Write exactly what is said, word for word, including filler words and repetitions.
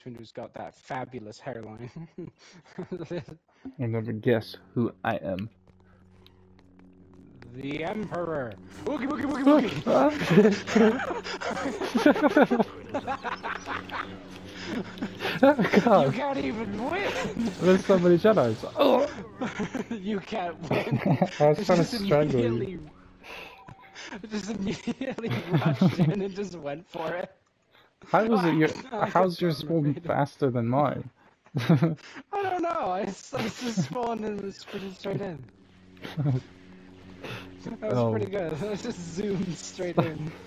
Windu's got that fabulous hairline. You'll never guess who I am. The Emperor. Woogie woogie woogie woogie. Oh, God. You can't even win. There's so many Jedi's. Oh. You can't win. I was trying to strangle you. Just immediately rushed in and just went for it. How was it your? How's yours one faster than mine? I don't know. I, I just spawned and was pretty straight in. That was Oh. pretty good. I just zoomed straight in.